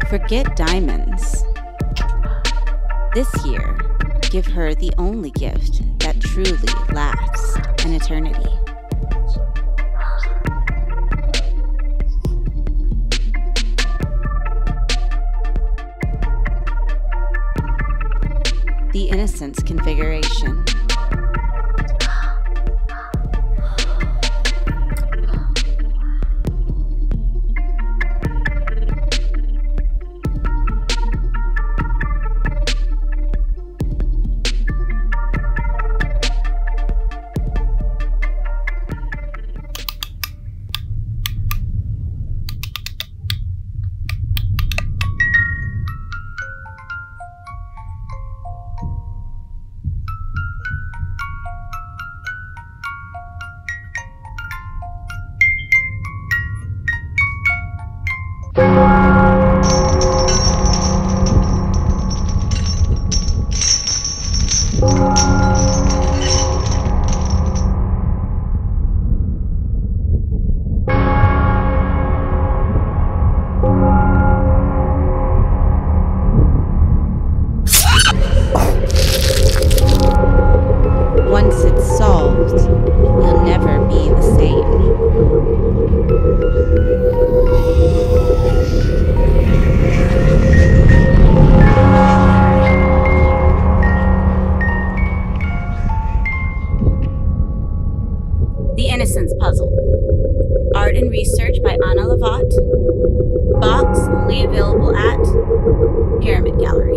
Forget diamonds. This year, give her the only gift that truly lasts an eternity. The Innocence configuration. Once it's solved, you'll never be the same. The Innocence Puzzle. Art and research by Anna Lovatt. Box only available at Pyramid Gallery.